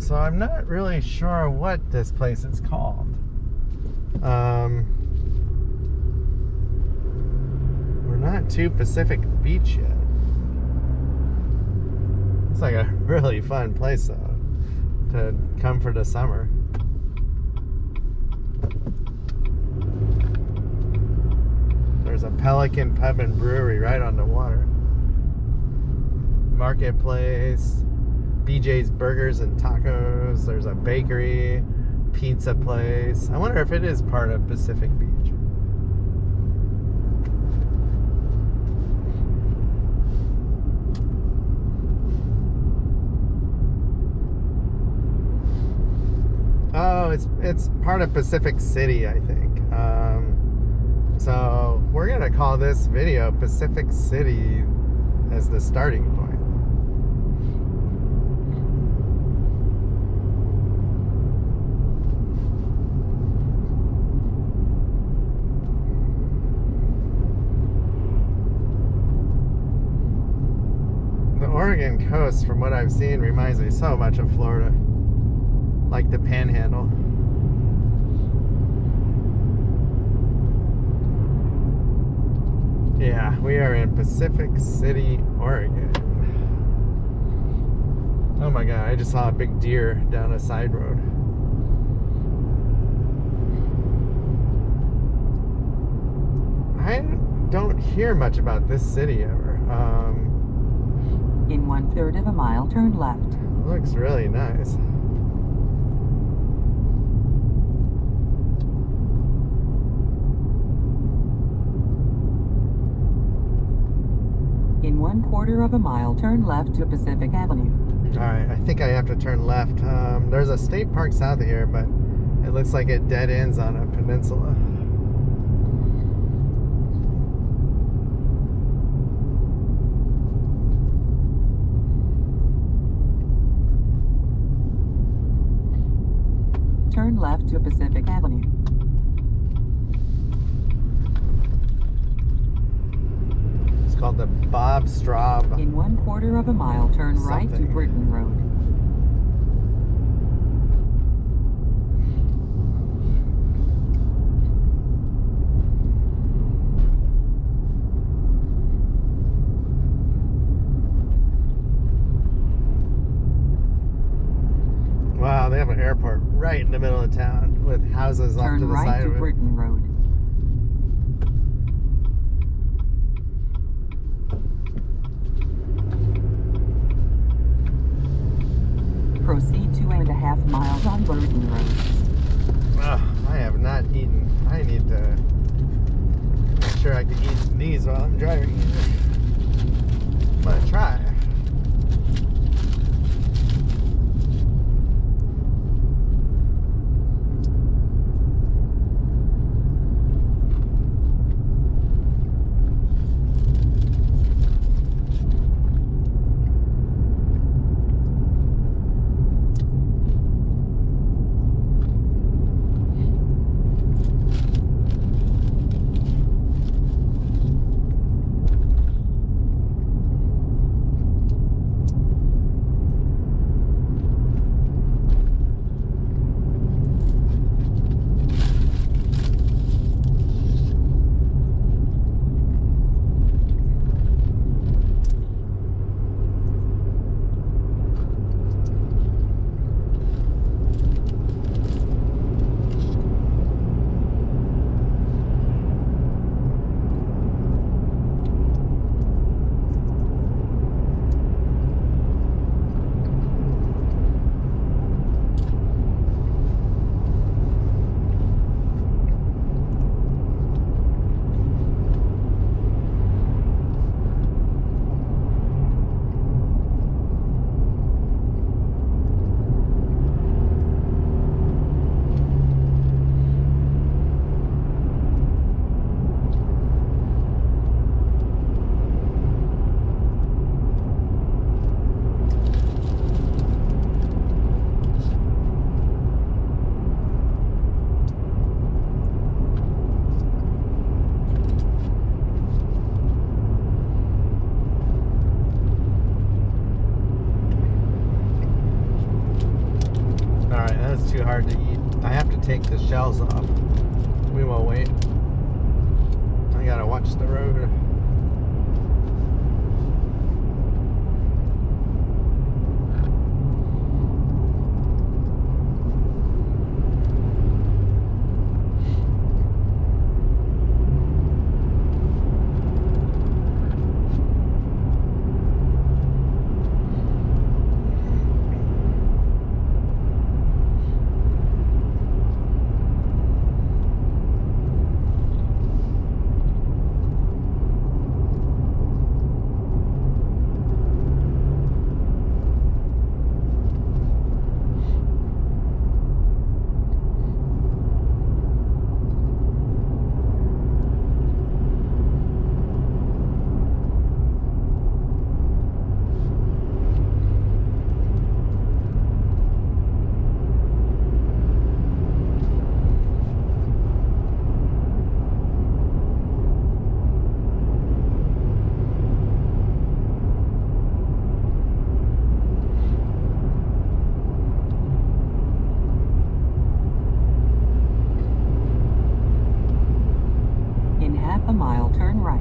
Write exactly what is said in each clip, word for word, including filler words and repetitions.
so I'm not really sure what this place is called. Um, we're not to Pacific Beach yet. It's like a really fun place though to come for the summer. There's a Pelican Pub and Brewery right on the water. Marketplace, B J's Burgers and Tacos. There's a bakery, pizza place. I wonder if it is part of Pacific Beach. Oh, it's it's part of Pacific City, I think. Um, so we're gonna call this video Pacific City as the starting point. The Oregon coast, from what I've seen, reminds me so much of Florida. Like the Panhandle. Yeah, we are in Pacific City, Oregon. Oh my god, I just saw a big deer down a side road. I don't hear much about this city ever. Um, in one third of a mile, turn left. Looks really nice. In one quarter of a mile, turn left to Pacific Avenue. Alright, I think I have to turn left. Um, there's a state park south of here, but it looks like it dead ends on a peninsula. Turn left to Pacific Avenue. Called the Bob Straub. In one quarter of a mile, turn something. right to Britain Road. Wow, they have an airport right in the middle of town with houses turn off to the right side to of it. Britain Road. Proceed two and a half miles on Burton Road. Oh, I have not eaten. I need to make sure I can eat these while I'm driving. I'm gonna try. hard to eat. I have to take the shells off. We will wait. I gotta watch the road. A mile, turn right.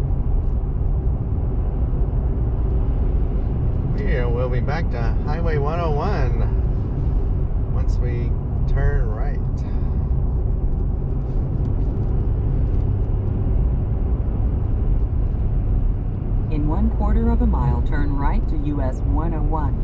Yeah, we'll be back to Highway one oh one once we turn right. In one quarter of a mile, turn right to U S one oh one.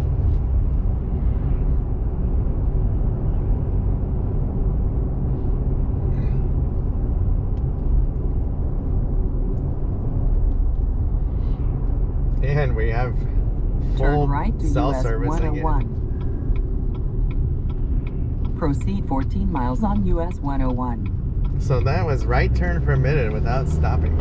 And we have full Turn right to cell U S service one oh one. again. Proceed fourteen miles on U S one oh one. So that was right turn permitted without stopping.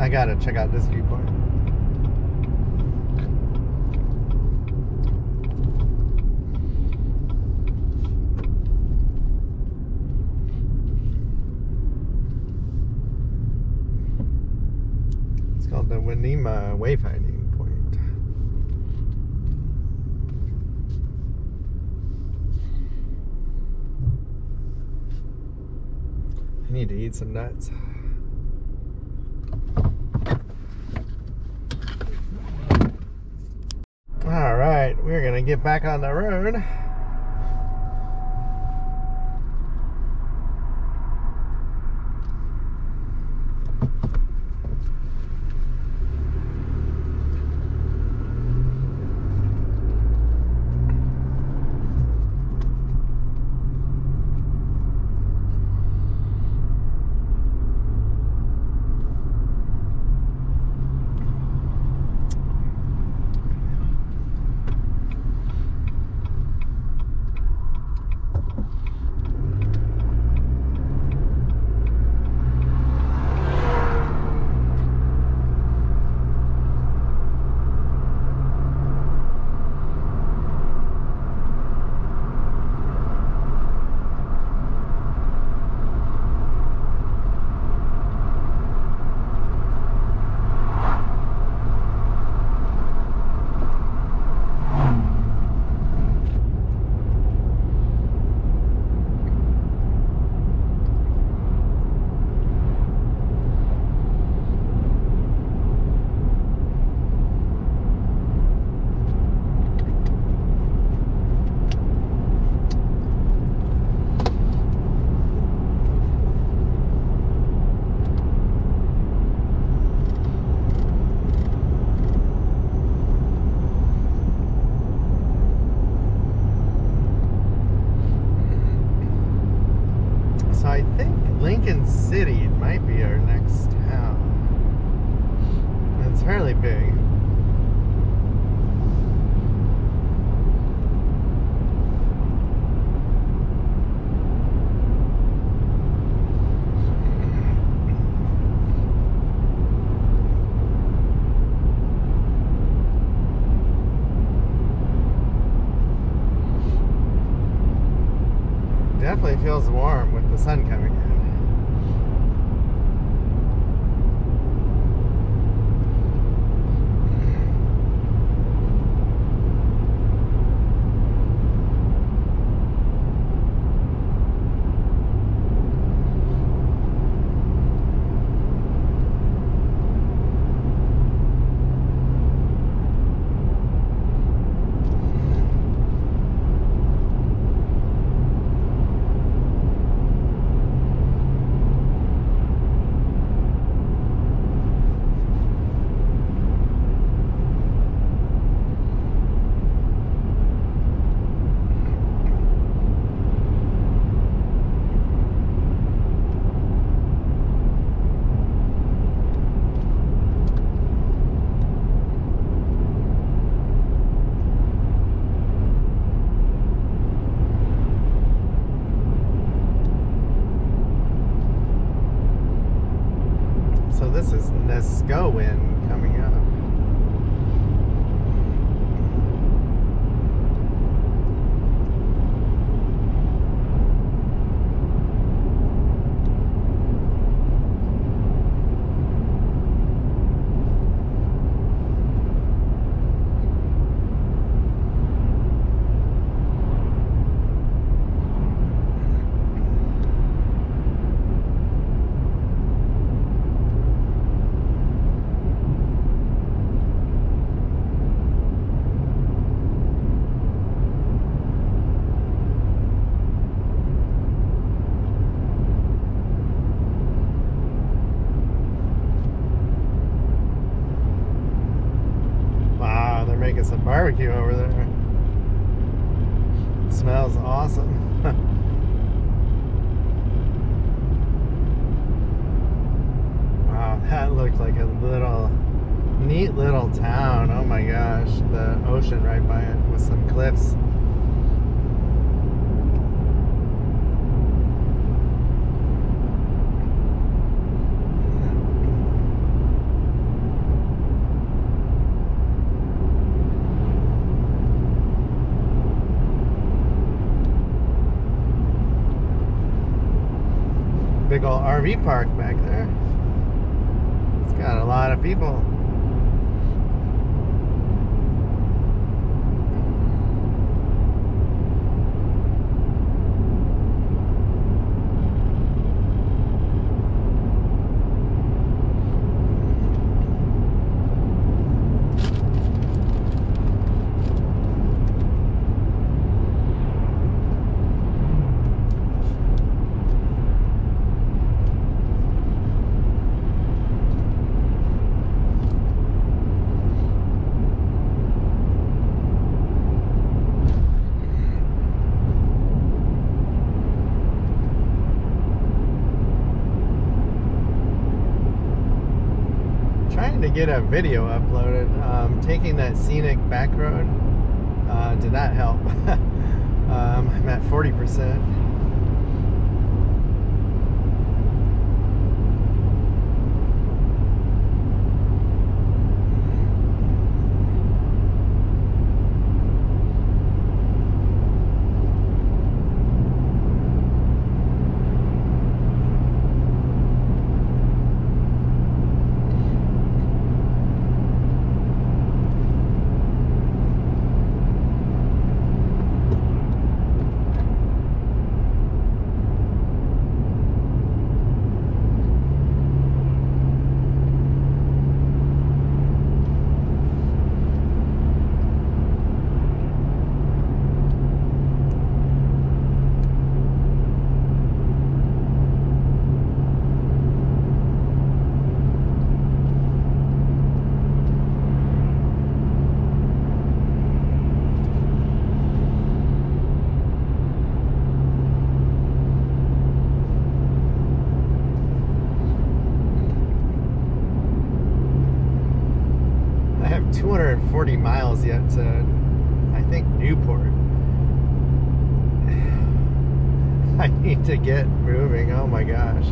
I gotta check out this viewpoint. It's called the Wanima Wayfinding Point. I need to eat some nuts. All right, we're gonna get back on the road. I think Lincoln City might be our next town. It's fairly big. Definitely feels warm with the sun coming in. So this is Nescoin coming up. Making some barbecue over there. It smells awesome. Wow, that looked like a little neat little town. Oh my gosh, the ocean right by it with some cliffs. old R V park back there. It's got a lot of people. Trying to get a video uploaded. Um, taking that scenic back road uh, did not help. um, I'm at forty percent. two hundred forty miles yet to, I think, Newport. I need to get moving. Oh my gosh.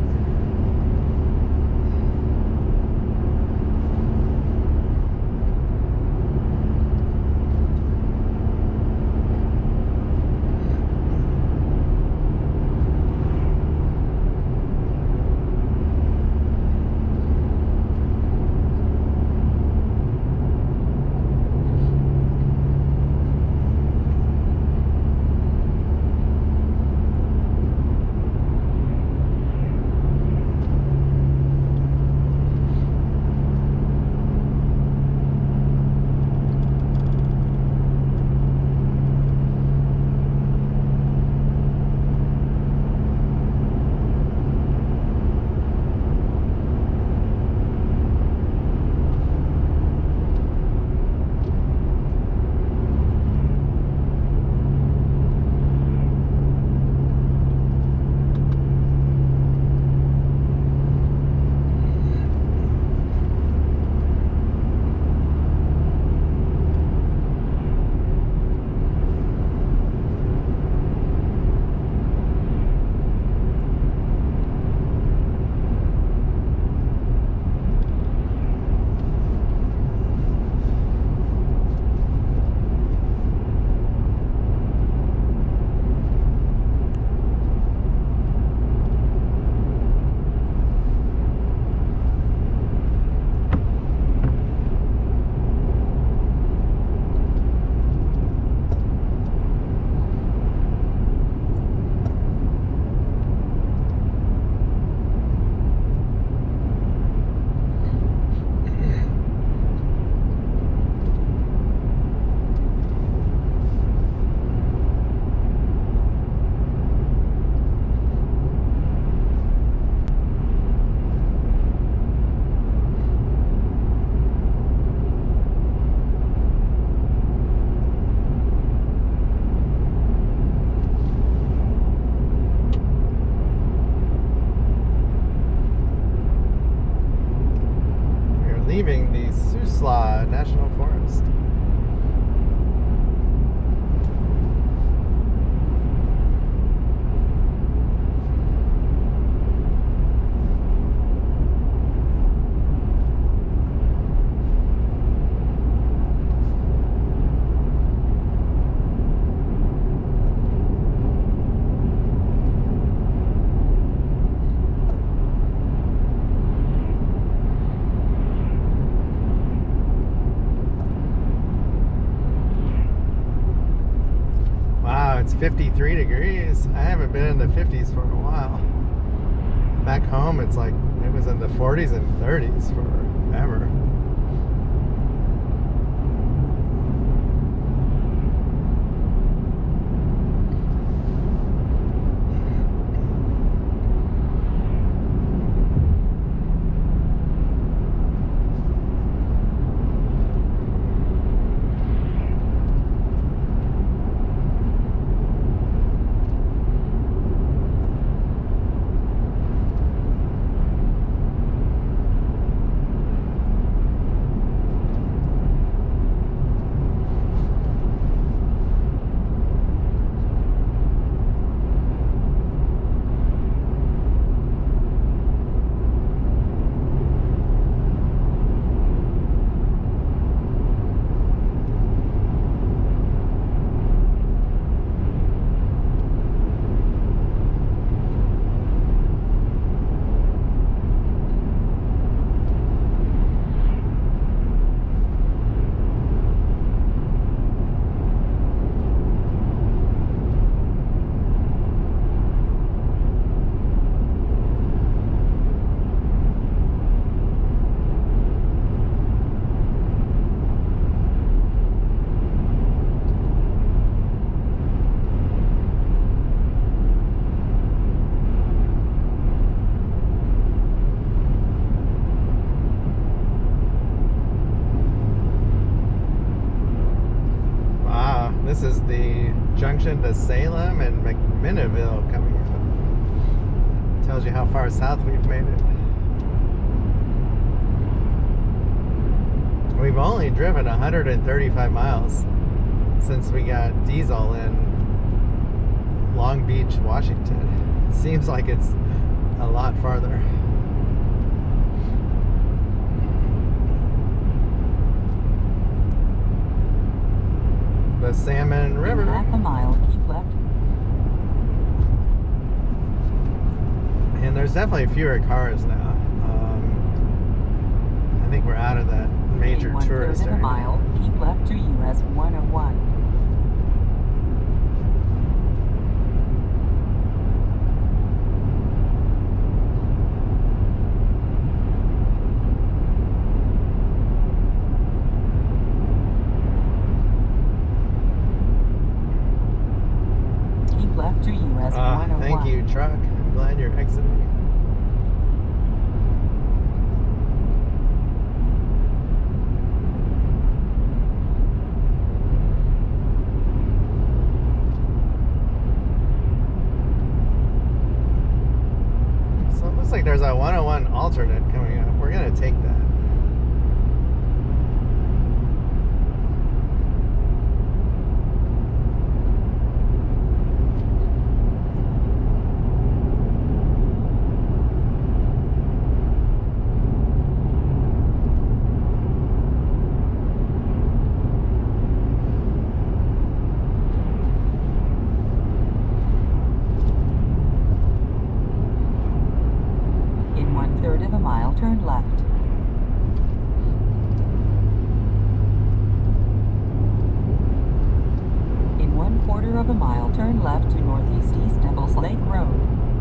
Leaving the Susla National Forest. fifty-three degrees. I haven't been in the fifties for a while. Back home, it's like it was in the forties and thirties forever. This is the junction to Salem and McMinnville coming up. Tells you how far south we've made it. We've only driven one hundred thirty-five miles since we got diesel in Long Beach, Washington. It seems like it's a lot farther. The Salmon River. In half a mile, keep left. And there's definitely fewer cars now. Um, I think we're out of that major In one tourist third of area. a mile, keep left to U S one oh one. Left to U S Uh, one oh one. thank you, truck. I'm glad you're exiting. So it looks like there's a one oh one alternate coming up. We're going to take that. Third of a mile, turn left. In one quarter of a mile, turn left to northeast east Devil's Lake Road.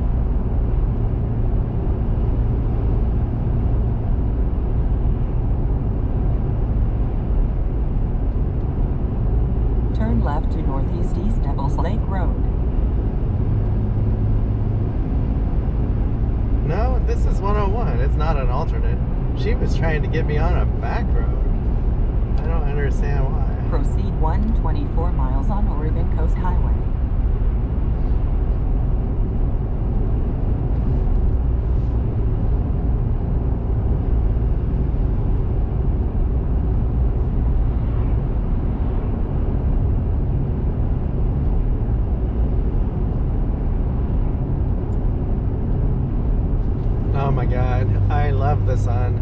Turn left to northeast east Devil's Lake Road. No, this is one oh one. It's not an alternate. She was trying to get me on a back road. I don't understand why. Proceed one hundred twenty-four miles on Oregon Coast Highway. Oh my God, I love the sun.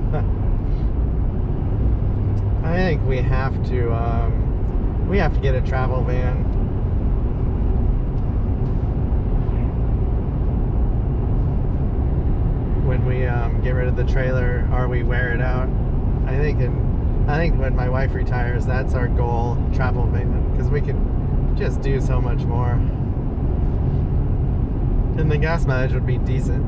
I think we have to, um, we have to get a travel van. When we um, get rid of the trailer or we wear it out. I think in, I think when my wife retires, that's our goal, travel van, because we can just do so much more. And the gas mileage would be decent.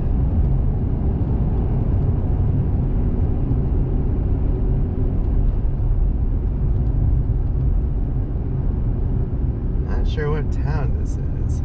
Not sure what town this is.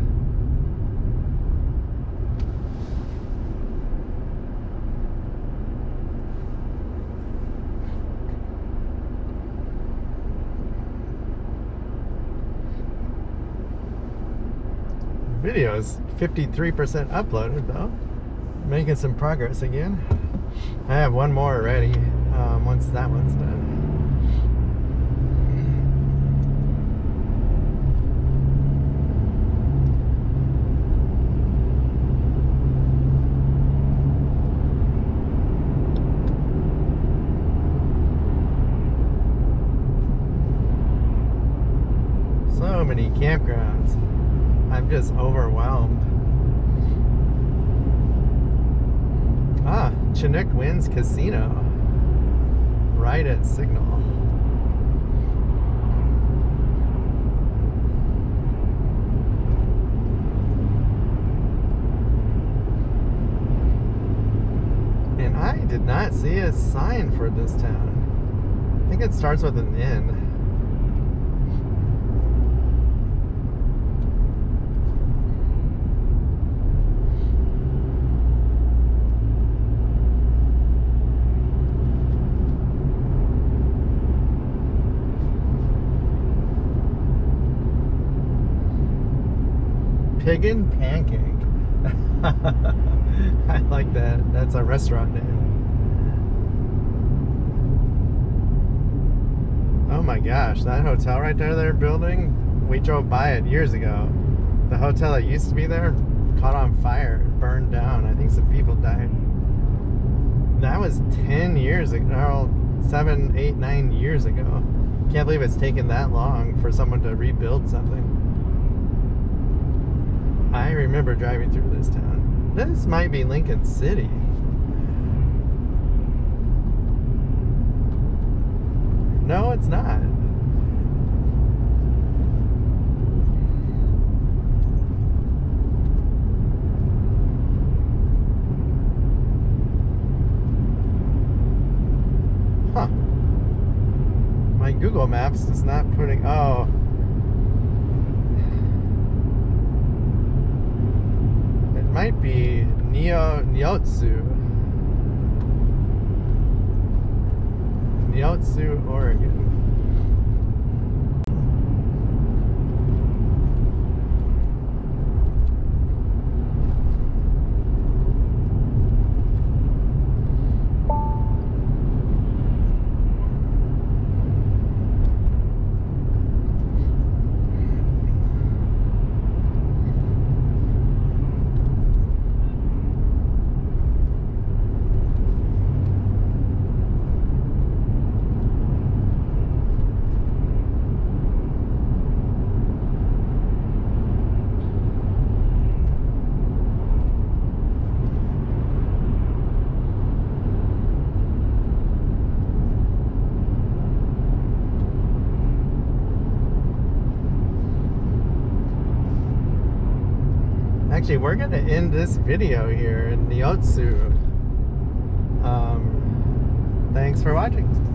Video is fifty-three percent uploaded though. Making some progress again. I have one more ready um, once that one's done. So many campgrounds. I'm just overwhelmed. Ah, Chinook Winds Casino. Right at Signal. And I did not see a sign for this town. I think it starts with an N. Pig and Pancake. I like that. That's a restaurant name. Oh my gosh, that hotel right there they're building, we drove by it years ago. The hotel that used to be there caught on fire, burned down. I think some people died. That was ten years ago, no, seven, eight, nine years ago. Can't believe it's taken that long for someone to rebuild something. I remember driving through this town. This might be Lincoln City. No, it's not. Huh. My Google Maps is not putting, oh. Might be Neo Neotsu. Neotsu, Oregon. Actually, we're going to end this video here in Neotsu. Um, thanks for watching.